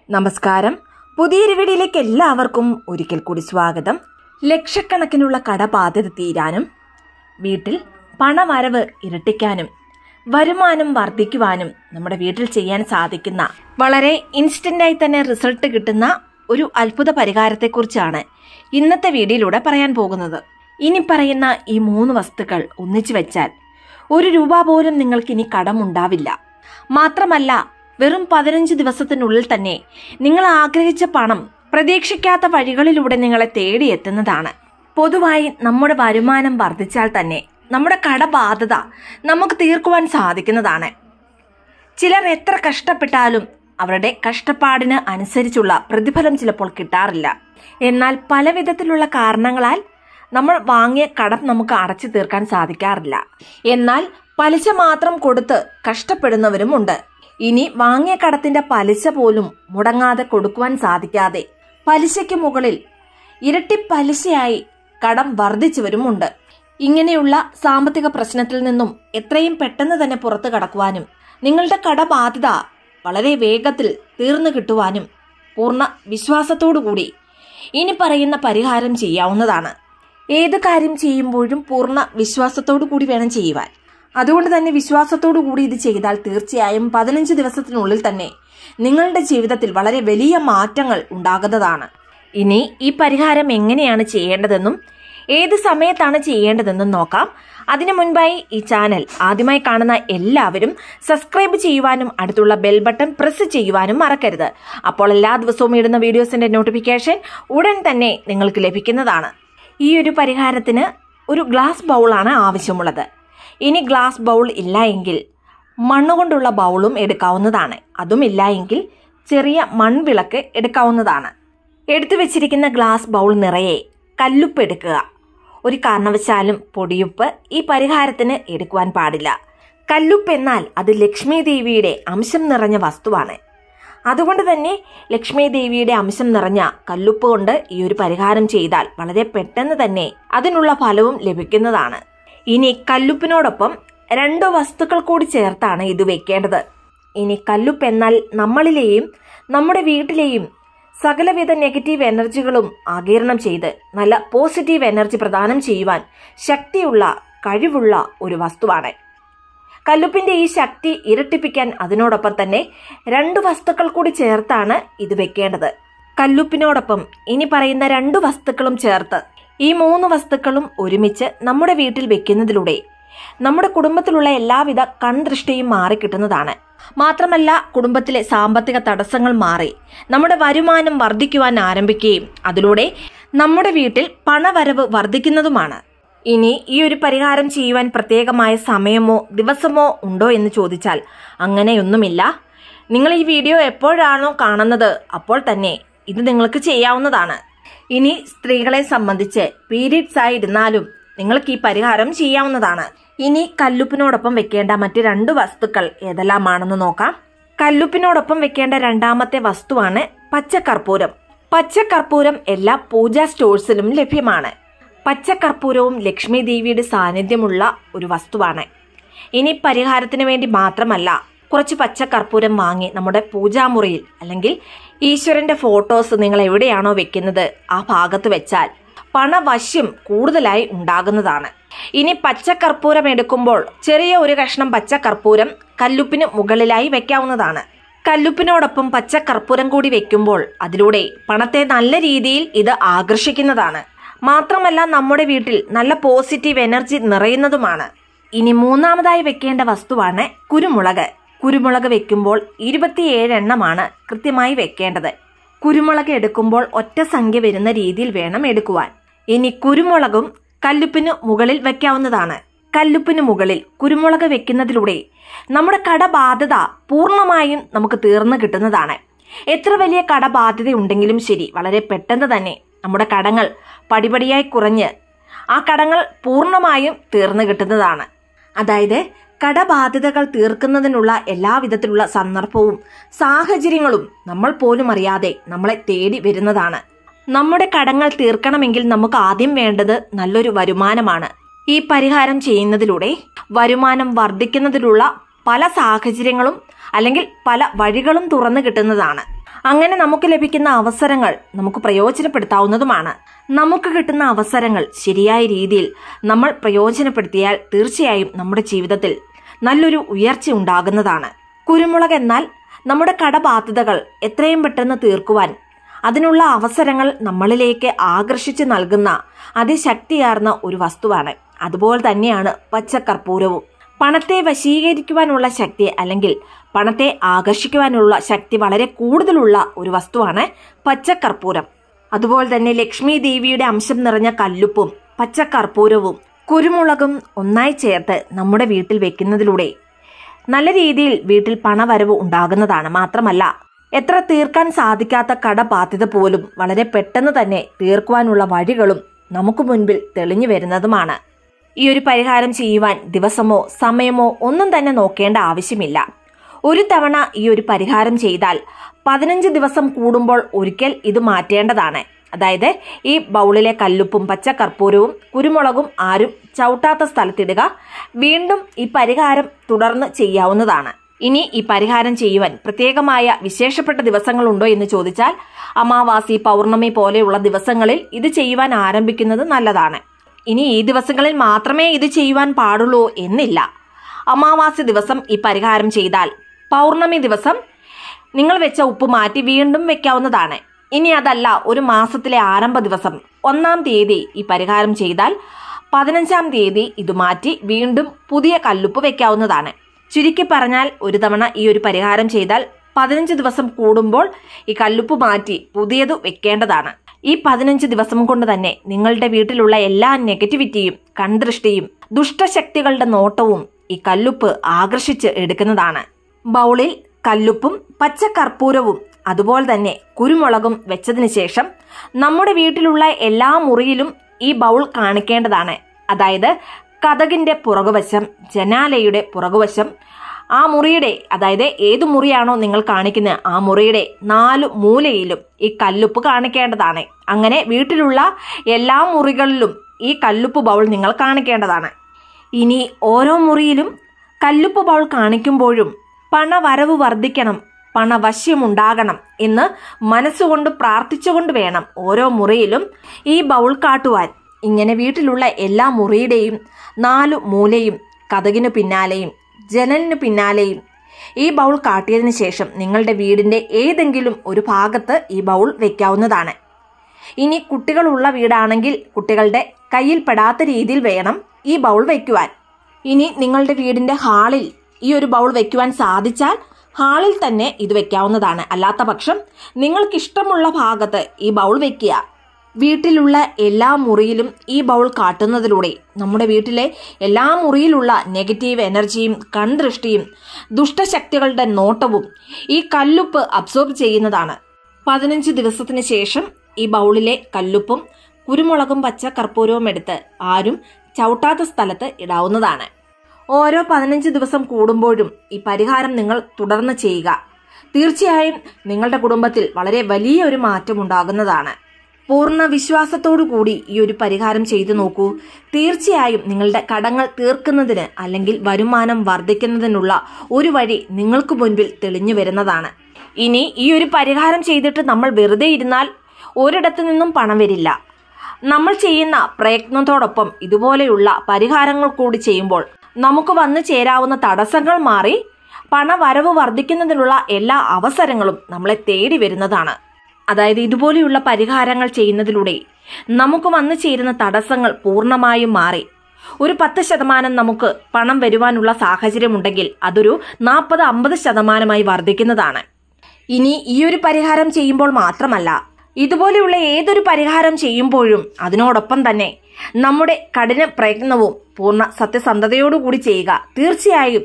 നമസ്കാരം. പുതിയൊരു വീഡിയോയിലേക്ക് എല്ലാവർക്കും ഒരിക്കൽ കൂടി സ്വാഗതം. ലക്ഷക്കണക്കിനുള്ള കടബാധ്യത തീരാനും വീട്ടിൽ പണവരവ് ഇരട്ടിക്കാനും വരുമാനം വർദ്ധിക്കുവാനും നമ്മുടെ വീട്ടിൽ ചെയ്യാൻ സാധിക്കുന്ന വളരെ ഇൻസ്റ്റന്റായി തന്നെ റിസൾട്ട് കിട്ടുന്ന ഒരു അത്ഭുത പരിഹാരത്തെക്കുറിച്ചാണ് ഇന്നത്തെ വീഡിയോയിലൂടെ പറയാൻ പോകുന്നത്. ഇനി പറയുന്ന ഈ 3 വസ്തുക്കൾ ഒന്നിച്ചു വെച്ചാൽ 1 രൂപ പോലും നിങ്ങൾക്ക് ഇനി കടമുണ്ടാവില്ല. മാത്രമല്ല, വെറും 15 ദിവസത്തിനുള്ളിൽ തന്നെ നിങ്ങൾ ആഗ്രഹിച്ച പണം പ്രതീക്ഷിക്കാത്ത വഴികളിലൂടെ നിങ്ങളെ തേടിയെത്തുന്നതാണ്. പൊതുവായി നമ്മുടെ വരുമാനം വർദ്ധിച്ചാൽ തന്നെ നമ്മുടെ കടബാധ്യത നമുക്ക് തീർക്കുവാൻ സാധിക്കുന്നതാണ്. ചിലർ എത്ര കഷ്ടപ്പെട്ടാലും അവരുടെ കഷ്ടപ്പാടിന് അനുസരിച്ചുള്ള പ്രതിഫലം ചിലപ്പോൾ കിട്ടാറില്ല. എന്നാൽ പല വിധത്തിലുള്ള കാരണങ്ങളാൽ നമ്മൾ വാങ്ങിയ കടം നമുക്ക് അടച്ചു തീർക്കാൻ സാധിക്കാറില്ല. എന്നാൽ പലിശ മാത്രം കൊടുത്ത് കഷ്ടപ്പെടുന്നവരുമുണ്ട്. ഇനി വാങ്ങിയ കടത്തിന്റെ പലിശ പോലും മുടങ്ങാതെ കൊടുക്കുവാൻ സാധിക്കാതെ പലിശയ്ക്ക് മുകളിൽ ഇരട്ടി പലിശയായി കടം വർദ്ധിച്ചവരുമുണ്ട്. ഇങ്ങനെയുള്ള സാമ്പത്തിക പ്രശ്നത്തിൽ നിന്നും എത്രയും പെട്ടെന്ന് തന്നെ പുറത്തു കടക്കുവാനും നിങ്ങളുടെ കടബാധ്യത വളരെ വേഗത്തിൽ തീർന്നു കിട്ടുവാനും പൂർണ്ണ വിശ്വാസത്തോടുകൂടി ഇനി പറയുന്ന പരിഹാരം ചെയ്യാവുന്നതാണ്. ഏത് കാര്യം ചെയ്യുമ്പോഴും പൂർണ്ണ വിശ്വാസത്തോടു കൂടി വേണം ചെയ്യുവാൻ. അതുകൊണ്ട് തന്നെ വിശ്വാസത്തോടു കൂടി ഇത് ചെയ്താൽ തീർച്ചയായും 15 ദിവസത്തിനുള്ളിൽ തന്നെ നിങ്ങളുടെ ജീവിതത്തിൽ വളരെ വലിയ മാറ്റങ്ങൾ ഉണ്ടാകുന്നതാണ്. ഇനി ഈ പരിഹാരം എങ്ങനെയാണ് ചെയ്യേണ്ടതെന്നും ഏത് സമയത്താണ് ചെയ്യേണ്ടതെന്നും നോക്കാം. അതിനു മുൻപായി ഈ ചാനൽ ആദ്യമായി കാണുന്ന എല്ലാവരും സബ്സ്ക്രൈബ് ചെയ്യുവാനും അടുത്തുള്ള ബെൽ ബട്ടൺ പ്രസ് ചെയ്യുവാനും മറക്കരുത്. അപ്പോൾ എല്ലാ ദിവസവും ഇടുന്ന വീഡിയോസിന്റെ നോട്ടിഫിക്കേഷൻ ഉടൻ തന്നെ നിങ്ങൾക്ക് ലഭിക്കുന്നതാണ്. ഈ ഒരു പരിഹാരത്തിന് ഒരു ഗ്ലാസ് ബൗളാണ് ആവശ്യമുള്ളത്. ഇനി ഗ്ലാസ് ബൗൾ ഇല്ല എങ്കിൽ മണ്ണുകൊണ്ടുള്ള ബൗളും എടുക്കാവുന്നതാണ്. അതും ഇല്ല എങ്കിൽ ചെറിയ മൺവിളക്ക് എടുക്കാവുന്നതാണ്. എടുത്തു വെച്ചിരിക്കുന്ന ഗ്ലാസ് ബൗൾ നിറയെ കല്ലുപ്പ് എടുക്കുക. ഒരു കാരണവശാലും പൊടിയുപ്പ് ഈ പരിഹാരത്തിന് എടുക്കുവാൻ പാടില്ല. കല്ലുപ്പ് എന്നാൽ അത് ലക്ഷ്മി ദേവിയുടെ അംശം നിറഞ്ഞ വസ്തുവാണ്. അതുകൊണ്ട് തന്നെ ലക്ഷ്മി ദേവിയുടെ അംശം നിറഞ്ഞ കല്ലുപ്പ് കൊണ്ട് ഈ ഒരു പരിഹാരം ചെയ്താൽ വളരെ പെട്ടെന്ന് തന്നെ അതിനുള്ള ഫലവും ലഭിക്കുന്നതാണ്. ഇനി കല്ലുപ്പിനോടൊപ്പം 2 വസ്തുക്കൾ കൂടി ചേർത്താണ് ഇത് വെക്കേണ്ടത്. ഇനി കല്ലുപ്പ് എന്നാൽ നമ്മളിലെയും നമ്മുടെ വീട്ടിലെയും സകലവിധ നെഗറ്റീവ് എനർജികളും ആഗിരണം ചെയ്ത് നല്ല പോസിറ്റീവ് എനർജി പ്രദാനം ചെയ്യുവാൻ ശക്തിയുള്ള കഴിവുള്ള ഒരു വസ്തുവാണ്. കല്ലുപ്പിന്റെ ഈ ശക്തി ഇരട്ടിപ്പിക്കാൻ അതിനോടൊപ്പം തന്നെ 2 വസ്തുക്കൾ കൂടി ചേർത്താണ് ഇത് വെക്കേണ്ടത്. കല്ലുപ്പിനോടൊപ്പം ഇനി പറയുന്ന 2 വസ്തുക്കളും ചേർത്ത് ഈ 3 വസ്തുക്കളും ഒരുമിച്ച് നമ്മുടെ വീട്ടിൽ വെക്കുന്നതിലൂടെ നമ്മുടെ കുടുംബത്തിലുള്ള എല്ലാവിധ കൺദൃഷ്ടിയും മാറിക്കിട്ടുന്നതാണ്. മാത്രമല്ല, കുടുംബത്തിലെ സാമ്പത്തിക തടസ്സങ്ങൾ മാറി നമ്മുടെ വരുമാനം വർദ്ധിക്കുവാൻ ആരംഭിക്കുകയും അതിലൂടെ നമ്മുടെ വീട്ടിൽ പണവരവ് വർദ്ധിക്കുന്നതുമാണ്. ഇനി ഈ ഒരു പരിഹാരം ചെയ്യുവാൻ പ്രത്യേകമായ സമയമോ ദിവസമോ ഉണ്ടോ എന്ന് ചോദിച്ചാൽ അങ്ങനെയൊന്നുമില്ല. നിങ്ങൾ ഈ വീഡിയോ എപ്പോഴാണോ കാണുന്നത് അപ്പോൾ തന്നെ ഇത് നിങ്ങൾക്ക് ചെയ്യാവുന്നതാണ്. ഇനി സ്ത്രീകളെ സംബന്ധിച്ച് പീരീഡ്സ് ആയിരുന്നാലും നിങ്ങൾക്ക് ഈ പരിഹാരം ചെയ്യാവുന്നതാണ്. ഇനി കല്ലുപ്പിനോടൊപ്പം വെക്കേണ്ട മറ്റ് 2 വസ്തുക്കൾ ഏതെല്ലാമാണെന്ന് നോക്കാം. കല്ലുപ്പിനോടൊപ്പം വെക്കേണ്ട 2ാമത്തെ വസ്തുവാണ് പച്ചക്കർപ്പൂരം. പച്ചക്കർപ്പൂരം എല്ലാ പൂജാ സ്റ്റോഴ്സിലും ലഭ്യമാണ്. പച്ചക്കർപ്പൂരവും ലക്ഷ്മി ദേവിയുടെ സാന്നിധ്യമുള്ള ഒരു വസ്തുവാണ്. ഇനി പരിഹാരത്തിന് വേണ്ടി മാത്രമല്ല, കുറച്ച് പച്ചക്കർപ്പൂരം വാങ്ങി നമ്മുടെ പൂജാമുറിയിൽ അല്ലെങ്കിൽ ഈശ്വരന്റെ ഫോട്ടോസ് നിങ്ങൾ എവിടെയാണോ വെക്കുന്നത് ആ ഭാഗത്ത് വെച്ചാൽ പണവശ്യം കൂടുതലായി ഉണ്ടാകുന്നതാണ്. ഇനി പച്ചക്കർപ്പൂരം എടുക്കുമ്പോൾ ചെറിയ ഒരു കഷ്ണം പച്ചക്കർപ്പൂരം കല്ലുപ്പിന് മുകളിലായി വെക്കാവുന്നതാണ്. കല്ലുപ്പിനോടൊപ്പം പച്ചക്കർപ്പൂരം കൂടി വെക്കുമ്പോൾ അതിലൂടെ പണത്തെ നല്ല രീതിയിൽ ഇത് ആകർഷിക്കുന്നതാണ്. മാത്രമല്ല, നമ്മുടെ വീട്ടിൽ നല്ല പോസിറ്റീവ് എനർജി നിറയുന്നതുമാണ്. ഇനി 3ാമതായി വെക്കേണ്ട വസ്തുവാണ് കുരുമുളക്. കുരുമുളക് വെക്കുമ്പോൾ 27 എണ്ണമാണ് കൃത്യമായി വെക്കേണ്ടത്. കുരുമുളക് എടുക്കുമ്പോൾ ഒറ്റ സംഖ്യ വരുന്ന രീതിയിൽ വേണം എടുക്കുവാൻ. ഇനി കുരുമുളകും കല്ലുപ്പിന് മുകളിൽ വെക്കാവുന്നതാണ്. കല്ലുപ്പിന് മുകളിൽ കുരുമുളക് വെക്കുന്നതിലൂടെ നമ്മുടെ കടബാധ്യത പൂർണ്ണമായും നമുക്ക് തീർന്നു കിട്ടുന്നതാണ്. എത്ര വലിയ കടബാധ്യത ഉണ്ടെങ്കിലും ശരി, വളരെ പെട്ടെന്ന് തന്നെ നമ്മുടെ കടങ്ങൾ പടിപടിയായി കുറഞ്ഞ് ആ കടങ്ങൾ പൂർണ്ണമായും തീർന്നു കിട്ടുന്നതാണ്. അതായത് കടബാധ്യതകൾ തീർക്കുന്നതിനുള്ള എല്ലാവിധത്തിലുള്ള സന്ദർഭവും സാഹചര്യങ്ങളും നമ്മൾ പോലും അറിയാതെ നമ്മളെ തേടി വരുന്നതാണ്. നമ്മുടെ കടങ്ങൾ തീർക്കണമെങ്കിൽ നമുക്ക് ആദ്യം വേണ്ടത് നല്ലൊരു വരുമാനമാണ്. ഈ പരിഹാരം ചെയ്യുന്നതിലൂടെ വരുമാനം വർദ്ധിക്കുന്നതിനുള്ള പല സാഹചര്യങ്ങളും അല്ലെങ്കിൽ പല വഴികളും തുറന്നു കിട്ടുന്നതാണ്. അങ്ങനെ നമുക്ക് ലഭിക്കുന്ന അവസരങ്ങൾ നമുക്ക് പ്രയോജനപ്പെടുത്താവുന്നതുമാണ്. നമുക്ക് കിട്ടുന്ന അവസരങ്ങൾ ശരിയായ രീതിയിൽ നമ്മൾ പ്രയോജനപ്പെടുത്തിയാൽ തീർച്ചയായും നമ്മുടെ ജീവിതത്തിൽ നല്ലൊരു ഉയർച്ച ഉണ്ടാകുന്നതാണ്. കുരുമുളക് എന്നാൽ നമ്മുടെ കടബാധ്യതകൾ എത്രയും പെട്ടെന്ന് തീർക്കുവാൻ അതിനുള്ള അവസരങ്ങൾ നമ്മളിലേക്ക് ആകർഷിച്ചു നൽകുന്ന അതിശക്തിയാർന്ന ഒരു വസ്തുവാണ്. അതുപോലെ തന്നെയാണ് പച്ചക്കർപ്പൂരവും. പണത്തെ വശീകരിക്കുവാനുള്ള ശക്തി അല്ലെങ്കിൽ പണത്തെ ആകർഷിക്കുവാനുള്ള ശക്തി വളരെ കൂടുതലുള്ള ഒരു വസ്തുവാണ് പച്ചക്കർപ്പൂരം. അതുപോലെ തന്നെ ലക്ഷ്മി ദേവിയുടെ അംശം നിറഞ്ഞ കല്ലുപ്പും പച്ചക്കർപ്പൂരവും കുരുമുളകും ഒന്നായി ചേർത്ത് നമ്മുടെ വീട്ടിൽ വെക്കുന്നതിലൂടെ നല്ല രീതിയിൽ വീട്ടിൽ പണവരവ് ഉണ്ടാകുന്നതാണ്. മാത്രമല്ല, എത്ര തീർക്കാൻ സാധിക്കാത്ത കടബാധ്യത പോലും വളരെ പെട്ടെന്ന് തന്നെ തീർക്കുവാനുള്ള വഴികളും നമുക്ക് മുൻപിൽ തെളിഞ്ഞു വരുന്നതുമാണ്. ഈ ഒരു പരിഹാരം ചെയ്യുവാൻ ദിവസമോ സമയമോ ഒന്നും തന്നെ നോക്കേണ്ട ആവശ്യമില്ല. ഒരു തവണ ഈ ഒരു പരിഹാരം ചെയ്താൽ 15 ദിവസം കൂടുമ്പോൾ ഒരിക്കൽ ഇത് മാറ്റേണ്ടതാണ്. അതായത് ഈ ബൗളിലെ കല്ലുപ്പും പച്ചക്കർപ്പൂരവും കുരുമുളകും ആരും ചവിട്ടാത്ത സ്ഥലത്തിടുക. വീണ്ടും ഈ പരിഹാരം തുടർന്ന് ചെയ്യാവുന്നതാണ്. ഇനി ഈ പരിഹാരം ചെയ്യുവാൻ പ്രത്യേകമായ വിശേഷപ്പെട്ട ദിവസങ്ങളുണ്ടോ എന്ന് ചോദിച്ചാൽ അമാവാസി, പൗർണമി പോലെയുള്ള ദിവസങ്ങളിൽ ഇത് ചെയ്യുവാൻ ആരംഭിക്കുന്നത് നല്ലതാണ്. ഇനി ഈ ദിവസങ്ങളിൽ മാത്രമേ ഇത് ചെയ്യുവാൻ പാടുള്ളൂ എന്നില്ല. അമാവാസി ദിവസം ഈ പരിഹാരം ചെയ്താൽ പൗർണമി ദിവസം നിങ്ങൾ വെച്ച ഉപ്പ് മാറ്റി വീണ്ടും വെക്കാവുന്നതാണ്. ഇനി അതല്ല, ഒരു മാസത്തിലെ ആരംഭ ദിവസം 1-ാം തീയതി ഈ പരിഹാരം ചെയ്താൽ 15-ാം തീയതി ഇത് മാറ്റി വീണ്ടും പുതിയ കല്ലുപ്പ് വെക്കാവുന്നതാണ്. ചുരുക്കി പറഞ്ഞാൽ, ഒരു തവണ ഈ ഒരു പരിഹാരം ചെയ്താൽ 15 ദിവസം കൂടുമ്പോൾ ഈ കല്ലുപ്പ് മാറ്റി പുതിയത് വെക്കേണ്ടതാണ്. ഈ 15 ദിവസം കൊണ്ട് തന്നെ നിങ്ങളുടെ വീട്ടിലുള്ള എല്ലാ നെഗറ്റിവിറ്റിയും, കൺദൃഷ്ടിയും, ദുഷ്ടശക്തികളുടെ നോട്ടവും ഈ കല്ലുപ്പ് ആകർഷിച്ച് എടുക്കുന്നതാണ്. ബൗളിൽ കല്ലുപ്പും പച്ചക്കർപ്പൂരവും അതുപോലെ തന്നെ കുരുമുളകും വെച്ചതിന് ശേഷം നമ്മുടെ വീട്ടിലുള്ള എല്ലാ മുറിയിലും ഈ ബൗൾ കാണിക്കേണ്ടതാണ്. അതായത് കതകിന്റെ പുറകുവശം, ജനാലയുടെ പുറകുവശം, ആ മുറിയുടെ, അതായത് ഏതു മുറിയാണോ നിങ്ങൾ കാണിക്കുന്നത് ആ മുറിയുടെ 4 മൂലയിലും ഈ കല്ലുപ്പ് കാണിക്കേണ്ടതാണ്. അങ്ങനെ വീട്ടിലുള്ള എല്ലാ മുറികളിലും ഈ കല്ലുപ്പ് ബൗൾ നിങ്ങൾ കാണിക്കേണ്ടതാണ്. ഇനി ഓരോ മുറിയിലും കല്ലുപ്പ് ബൗൾ കാണിക്കുമ്പോഴും പണവരവ് വർദ്ധിക്കണം, പണവശ്യമുണ്ടാകണം എന്ന് മനസ്സുകൊണ്ട് പ്രാർത്ഥിച്ചുകൊണ്ട് വേണം ഓരോ മുറിയിലും ഈ ബൗൾ കാട്ടുവാൻ. ഇങ്ങനെ വീട്ടിലുള്ള എല്ലാ മുറിയുടെയും 4 മൂലയും, കതകിനു പിന്നാലെയും ജനലിനു പിന്നാലെയും ഈ ബൗൾ കാട്ടിയതിനു ശേഷം നിങ്ങളുടെ വീടിന്റെ ഏതെങ്കിലും ഒരു ഭാഗത്ത് ഈ ബൗൾ വെക്കാവുന്നതാണ്. ഇനി കുട്ടികളുള്ള വീടാണെങ്കിൽ കുട്ടികളുടെ കയ്യിൽ പെടാത്ത രീതിയിൽ വേണം ഈ ബൗൾ വെക്കുവാൻ. ഇനി നിങ്ങളുടെ വീടിന്റെ ഹാളിൽ ഈ ഒരു ബൗൾ വെക്കുവാൻ സാധിച്ചാൽ ഹാളിൽ തന്നെ ഇത് വെക്കാവുന്നതാണ്. അല്ലാത്ത പക്ഷം നിങ്ങൾക്കിഷ്ടമുള്ള ഭാഗത്ത് ഈ ബൗൾ വെക്കുക. വീട്ടിലുള്ള എല്ലാ മുറിയിലും ഈ ബൗൾ കാട്ടുന്നതിലൂടെ നമ്മുടെ വീട്ടിലെ എല്ലാ മുറിയിലുള്ള നെഗറ്റീവ് എനർജിയും, കൺദൃഷ്ടിയും, ദുഷ്ടശക്തികളുടെ നോട്ടവും ഈ കല്ലുപ്പ് അബ്സോർബ് ചെയ്യുന്നതാണ്. 15 ദിവസത്തിന് ശേഷം ഈ ബൗളിലെ കല്ലുപ്പും കുരുമുളകും പച്ചക്കർപ്പൂരവും എടുത്ത് ആരും ചവിട്ടാത്ത സ്ഥലത്ത് ഇടാവുന്നതാണ്. ഓരോ 15 ദിവസം കൂടുമ്പോഴും ഈ പരിഹാരം നിങ്ങൾ തുടർന്ന് ചെയ്യുക. തീർച്ചയായും നിങ്ങളുടെ കുടുംബത്തിൽ വളരെ വലിയ ഒരു മാറ്റം ഉണ്ടാകുന്നതാണ്. പൂർണ്ണ വിശ്വാസത്തോടു കൂടി ഈ ഒരു പരിഹാരം ചെയ്തു നോക്കൂ. തീർച്ചയായും നിങ്ങളുടെ കടങ്ങൾ തീർക്കുന്നതിന് അല്ലെങ്കിൽ വരുമാനം വർദ്ധിക്കുന്നതിനുള്ള ഒരു വഴി നിങ്ങൾക്ക് മുൻപിൽ തെളിഞ്ഞു വരുന്നതാണ്. ഇനി ഈ ഒരു പരിഹാരം ചെയ്തിട്ട് നമ്മൾ വെറുതെ ഇരുന്നാൽ ഒരിടത്തു നിന്നും പണം വരില്ല. നമ്മൾ ചെയ്യുന്ന പ്രയത്നത്തോടൊപ്പം ഇതുപോലെയുള്ള പരിഹാരങ്ങൾ കൂടി ചെയ്യുമ്പോൾ നമുക്ക് വന്നു ചേരാവുന്ന തടസ്സങ്ങൾ മാറി പണവരവ് വർദ്ധിക്കുന്നതിനുള്ള എല്ലാ അവസരങ്ങളും നമ്മളെ തേടി വരുന്നതാണ്. അതായത് ഇതുപോലെയുള്ള പരിഹാരങ്ങൾ ചെയ്യുന്നതിലൂടെ നമുക്ക് വന്നു ചേരുന്ന തടസ്സങ്ങൾ പൂർണ്ണമായും മാറി ഒരു 10% നമുക്ക് പണം വരുവാനുള്ള സാഹചര്യമുണ്ടെങ്കിൽ അതൊരു 40-50% വർദ്ധിക്കുന്നതാണ്. ഇനി ഈ ഒരു പരിഹാരം ചെയ്യുമ്പോൾ മാത്രമല്ല, ഇതുപോലെയുള്ള ഏതൊരു പരിഹാരം ചെയ്യുമ്പോഴും അതിനോടൊപ്പം തന്നെ നമ്മുടെ കഠിന പ്രയത്നവും പൂർണ്ണ സത്യസന്ധതയോടുകൂടി ചെയ്യുക. തീർച്ചയായും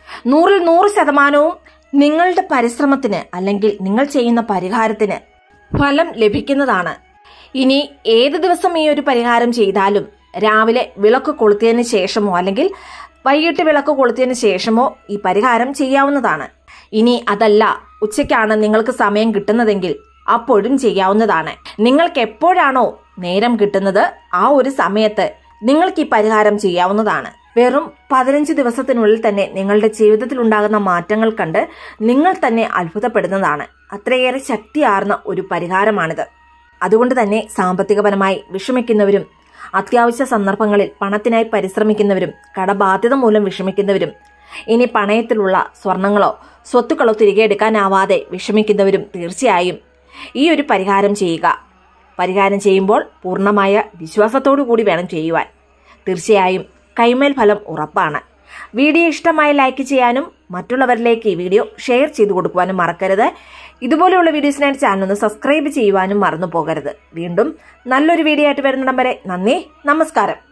100% നിങ്ങളുടെ പരിശ്രമത്തിന് അല്ലെങ്കിൽ നിങ്ങൾ ചെയ്യുന്ന പരിഹാരത്തിന് ഫലം ലഭിക്കുന്നതാണ്. ഇനി ഏത് ദിവസം ഈ ഒരു പരിഹാരം ചെയ്താലും രാവിലെ വിളക്ക് കൊളുത്തിയതിനു ശേഷമോ അല്ലെങ്കിൽ വൈകിട്ട് വിളക്ക് കൊളുത്തിയതിനു ശേഷമോ ഈ പരിഹാരം ചെയ്യാവുന്നതാണ്. ഇനി അതല്ല, ഉച്ചയ്ക്കാണ് നിങ്ങൾക്ക് സമയം കിട്ടുന്നതെങ്കിൽ അപ്പോഴും ചെയ്യാവുന്നതാണ്. നിങ്ങൾക്ക് എപ്പോഴാണോ നേരം കിട്ടുന്നത് ആ ഒരു സമയത്ത് നിങ്ങൾക്ക് ഈ പരിഹാരം ചെയ്യാവുന്നതാണ്. വെറും 15 ദിവസത്തിനുള്ളിൽ തന്നെ നിങ്ങളുടെ ജീവിതത്തിൽ ഉണ്ടാകുന്ന മാറ്റങ്ങൾ കണ്ട് നിങ്ങൾ തന്നെ അത്ഭുതപ്പെടുന്നതാണ്. അത്രയേറെ ശക്തിയാർന്ന ഒരു പരിഹാരമാണിത്. അതുകൊണ്ട് തന്നെ സാമ്പത്തികപരമായി വിഷമിക്കുന്നവരും, അത്യാവശ്യ സന്ദർഭങ്ങളിൽ പണത്തിനായി പരിശ്രമിക്കുന്നവരും, കടബാധ്യത മൂലം വിഷമിക്കുന്നവരും, ഇനി പണയത്തിലുള്ള സ്വർണങ്ങളോ സ്വത്തുക്കളോ തിരികെ എടുക്കാനാവാതെ വിഷമിക്കുന്നവരും തീർച്ചയായും ഈ ഒരു പരിഹാരം ചെയ്യുക. പരിഹാരം ചെയ്യുമ്പോൾ പൂർണ്ണമായ വിശ്വാസത്തോടു കൂടി വേണം ചെയ്യുവാൻ. തീർച്ചയായും കൈമേൽ ഫലം ഉറപ്പാണ്. വീഡിയോ ഇഷ്ടമായി ലൈക്ക് ചെയ്യാനും മറ്റുള്ളവരിലേക്ക് ഈ വീഡിയോ ഷെയർ ചെയ്തു കൊടുക്കുവാനും മറക്കരുത്. ഇതുപോലെയുള്ള വീഡിയോസിനായിട്ട് ചാനൽ ഒന്ന് സബ്സ്ക്രൈബ് ചെയ്യുവാനും മറന്നു പോകരുത്. വീണ്ടും നല്ലൊരു വീഡിയോ ആയിട്ട് വരുന്നിടം വരെ നന്ദി, നമസ്കാരം.